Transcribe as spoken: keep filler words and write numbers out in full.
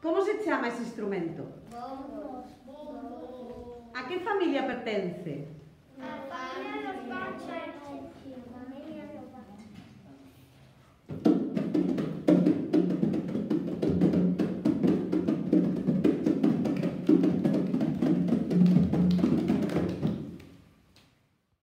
Como se chama ese instrumento? Bombos. A que familia pertence? A familia dos panchos.